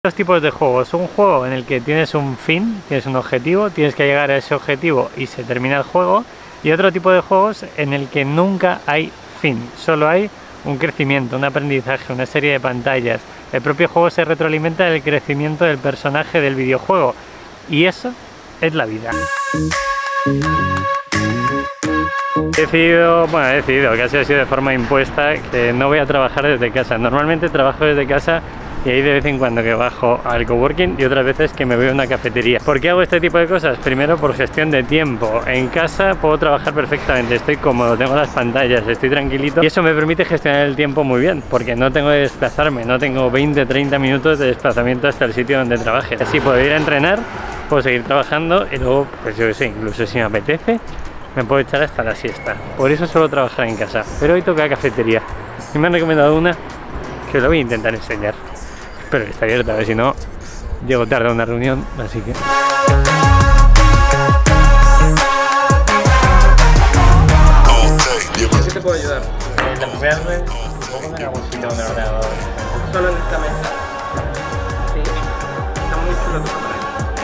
Dos tipos de juegos: un juego en el que tienes un fin, tienes un objetivo, tienes que llegar a ese objetivo y se termina el juego, y otro tipo de juegos en el que nunca hay fin, solo hay un crecimiento, un aprendizaje, una serie de pantallas. El propio juego se retroalimenta del crecimiento del personaje del videojuego, y eso es la vida. He decidido, casi ha sido de forma impuesta, que no voy a trabajar desde casa. Normalmente trabajo desde casa y hay de vez en cuando que bajo al coworking y otras veces que me voy a una cafetería. ¿Por qué hago este tipo de cosas? Primero, por gestión de tiempo. En casa puedo trabajar perfectamente, estoy cómodo, tengo las pantallas, estoy tranquilito y eso me permite gestionar el tiempo muy bien, porque no tengo que desplazarme, no tengo 20-30 minutos de desplazamiento hasta el sitio donde trabaje. Así puedo ir a entrenar, puedo seguir trabajando y luego, pues yo qué sé, incluso si me apetece, me puedo echar hasta la siesta. Por eso suelo trabajar en casa, pero hoy toca cafetería y me han recomendado una que os la voy a intentar enseñar. Pero está abierta, a ver si no llego tarde a una reunión, así que... ¿Qué te puedo ayudar? Limpiarme un poco en algún sitio donde ordenador. Solo en esta mesa. Sí. Está muy chulo tu cámara.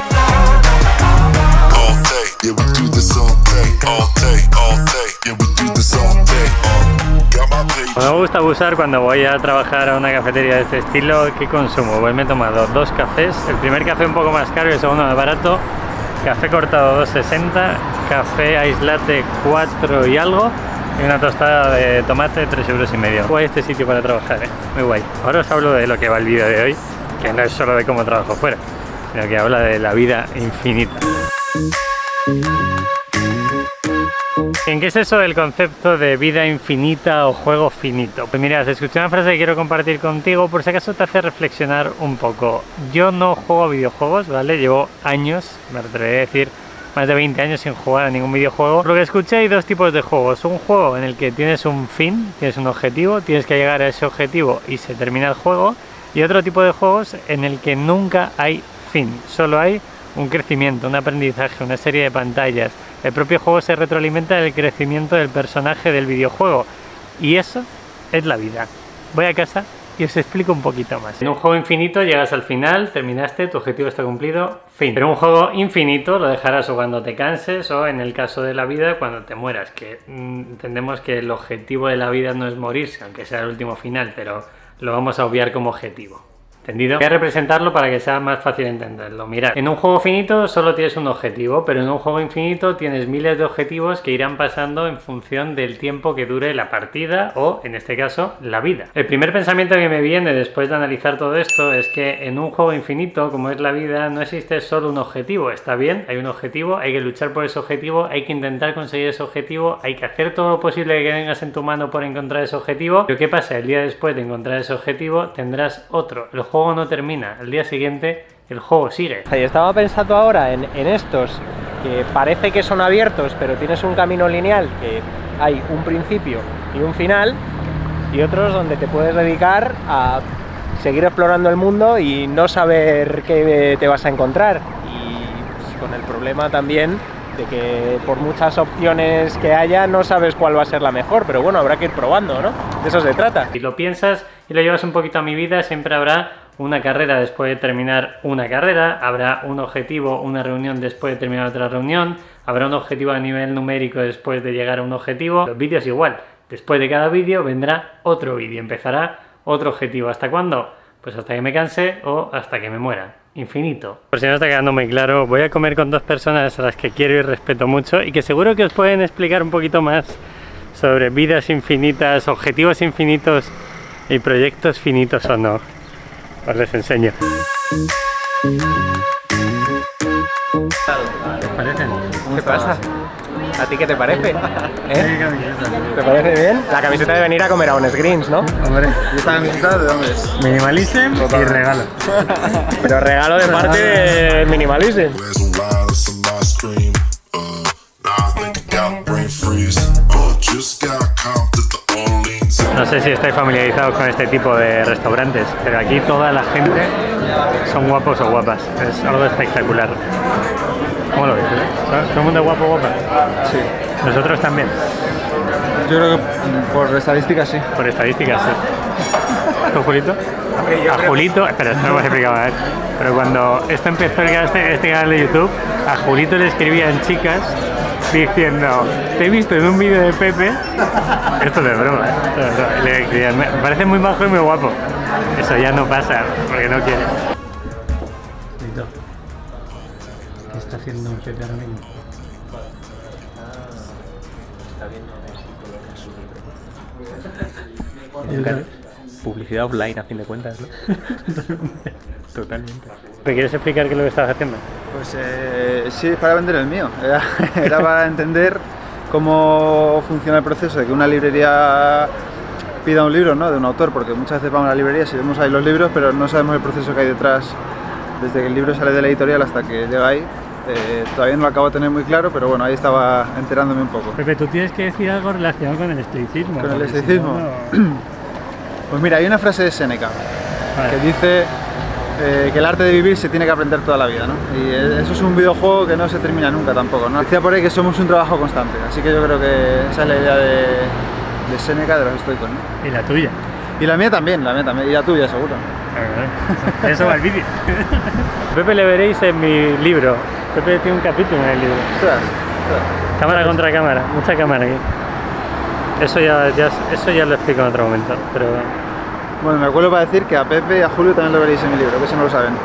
Me gusta abusar cuando voy a trabajar a una cafetería de este estilo. ¿Qué consumo? Pues me he tomado 2 cafés, el primer café un poco más caro y el segundo más barato, café cortado 2,60, café ice latte 4 y algo, y una tostada de tomate 3,5 €. Guay este sitio para trabajar, muy guay. Ahora os hablo de lo que va el vídeo de hoy, que no es solo de cómo trabajo fuera, sino que habla de la vida infinita. ¿En qué es eso del concepto de vida infinita o juego finito? Pues mirad, escuché una frase que quiero compartir contigo por si acaso te hace reflexionar un poco. Yo no juego a videojuegos, ¿vale? Llevo años, me atrevería a decir más de 20 años sin jugar a ningún videojuego. Lo que escuché, hay dos tipos de juegos: un juego en el que tienes un fin, tienes un objetivo, tienes que llegar a ese objetivo y se termina el juego, y otro tipo de juegos en el que nunca hay fin, solo hay un crecimiento, un aprendizaje, una serie de pantallas. El propio juego se retroalimenta del crecimiento del personaje del videojuego, y eso es la vida. Voy a casa y os explico un poquito más. En un juego infinito llegas al final, terminaste, tu objetivo está cumplido, fin. Pero un juego infinito lo dejarás o cuando te canses, o en el caso de la vida, cuando te mueras, que entendemos que el objetivo de la vida no es morirse, aunque sea el último final, pero lo vamos a obviar como objetivo. ¿Entendido? Voy a representarlo para que sea más fácil entenderlo. Mirad, en un juego finito solo tienes un objetivo, pero en un juego infinito tienes miles de objetivos que irán pasando en función del tiempo que dure la partida, o en este caso, la vida. El primer pensamiento que me viene después de analizar todo esto es que en un juego infinito, como es la vida, no existe solo un objetivo. Está bien, hay un objetivo, hay que luchar por ese objetivo, hay que intentar conseguir ese objetivo, hay que hacer todo lo posible que tengas en tu mano por encontrar ese objetivo. Pero ¿qué pasa? El día después de encontrar ese objetivo tendrás otro. El juego no termina, al día siguiente el juego sigue. Estaba pensando ahora en estos que parece que son abiertos, pero tienes un camino lineal, que hay un principio y un final, y otros donde te puedes dedicar a seguir explorando el mundo y no saber qué te vas a encontrar, y pues, con el problema también de que por muchas opciones que haya no sabes cuál va a ser la mejor, pero bueno, habrá que ir probando, ¿no? De eso se trata. Si lo piensas y lo llevas un poquito a mi vida, siempre habrá una carrera después de terminar una carrera, habrá un objetivo, una reunión después de terminar otra reunión, habrá un objetivo a nivel numérico después de llegar a un objetivo. Los vídeos igual, después de cada vídeo vendrá otro vídeo, empezará otro objetivo. ¿Hasta cuándo? Pues hasta que me canse o hasta que me muera. Infinito. Por si no está quedando muy claro, voy a comer con 2 personas a las que quiero y respeto mucho y que seguro que os pueden explicar un poquito más sobre vidas infinitas, objetivos infinitos y proyectos finitos o no. Os les enseño. ¿Os parecen? ¿Qué pasa? ¿A ti qué te parece? ¿Te parece bien? La camiseta de venir a comer a Honest Greens, ¿no? Hombre, ¿y esta camiseta de dónde es? Minimalism y regalo. Pero regalo de parte de Minimalism. No sé si estáis familiarizados con este tipo de restaurantes, pero aquí toda la gente son guapos o guapas. Es algo espectacular. ¿Cómo lo ves? ¿Todo el mundo es guapo o guapa? Sí. ¿Nosotros también? Yo creo que por estadísticas sí. Por estadísticas, sí. ¿Tú, Julito? A Julito, espera, esto no lo he explicado a ver. Pero cuando esto empezó este canal de YouTube, a Julito le escribían chicas diciendo, te he visto en un vídeo de Pepe. Esto de broma, esto de broma. Le escribían, me parece muy majo y muy guapo. Eso ya no pasa, porque no quiere. ¿Qué está haciendo Pepe ahora mismo? Está viendo su libro. Publicidad offline, a fin de cuentas, ¿no? Totalmente. ¿Me quieres explicar qué es lo que estás haciendo? Pues sí, para vender el mío. Era para entender cómo funciona el proceso de que una librería pida un libro, ¿no?, de un autor, porque muchas veces vamos a la librería y vemos ahí los libros, pero no sabemos el proceso que hay detrás, desde que el libro sale de la editorial hasta que llega ahí. Todavía no lo acabo de tener muy claro, pero bueno, ahí estaba enterándome un poco. Pepe, tú tienes que decir algo relacionado con el estoicismo. ¿Con el estoicismo? Si no... Pues mira, hay una frase de Séneca que dice que el arte de vivir se tiene que aprender toda la vida, ¿no? Y eso es un videojuego que no se termina nunca tampoco, ¿no? Decía por ahí que somos un trabajo constante, así que yo creo que esa es la idea de Séneca, de los estoicos, ¿no? Y la tuya. Y la mía también, y la tuya seguro. Eso va al vídeo. Pepe le veréis en mi libro. Pepe tiene un capítulo en el libro. Ostras. Cámara contra cámara, mucha cámara aquí. Eso ya lo explico en otro momento, pero... Bueno, me acuerdo para decir que a Pepe y a Julio también lo veréis en mi libro, que eso no lo saben.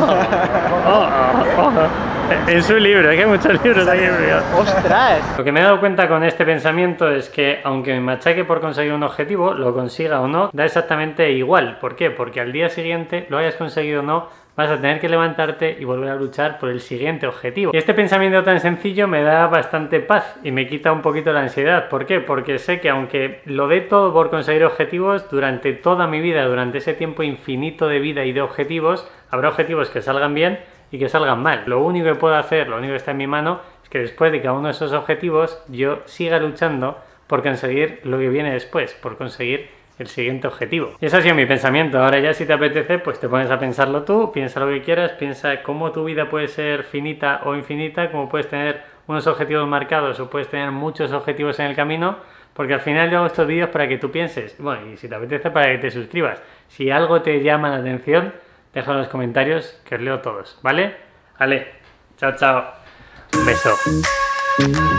En su libro, es que hay muchos libros aquí. ¡Ostras! Lo que me he dado cuenta con este pensamiento es que aunque me machaque por conseguir un objetivo, lo consiga o no, da exactamente igual. ¿Por qué? Porque al día siguiente, lo hayas conseguido o no, vas a tener que levantarte y volver a luchar por el siguiente objetivo. Y este pensamiento tan sencillo me da bastante paz y me quita un poquito la ansiedad. ¿Por qué? Porque sé que aunque lo dé todo por conseguir objetivos, durante toda mi vida, durante ese tiempo infinito de vida y de objetivos, habrá objetivos que salgan bien y que salgan mal. Lo único que puedo hacer, lo único que está en mi mano, es que después de cada uno de esos objetivos yo siga luchando por conseguir lo que viene después, por conseguir el siguiente objetivo. Y ese ha sido mi pensamiento. Ahora ya, si te apetece, pues te pones a pensarlo tú, piensa lo que quieras, piensa cómo tu vida puede ser finita o infinita, cómo puedes tener unos objetivos marcados o puedes tener muchos objetivos en el camino, porque al final yo hago estos vídeos para que tú pienses, bueno, y si te apetece, para que te suscribas. Si algo te llama la atención, déjalo en los comentarios, que os leo todos, ¿vale? Vale, chao, chao. Un beso.